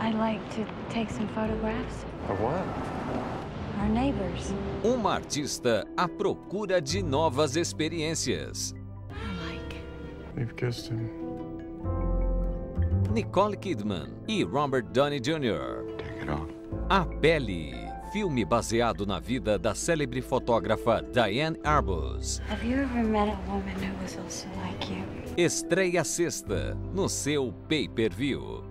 I'd like to take some photographs. Of what? Our neighbors. Uma artista à procura de novas experiências. I like. We've kissed him. Nicole Kidman e Robert Downey Jr. Take it off. A Pele, filme baseado na vida da célebre fotógrafa Diane Arbus. Have you ever met a woman who was also like you? Estreia sexta, no seu pay-per-view.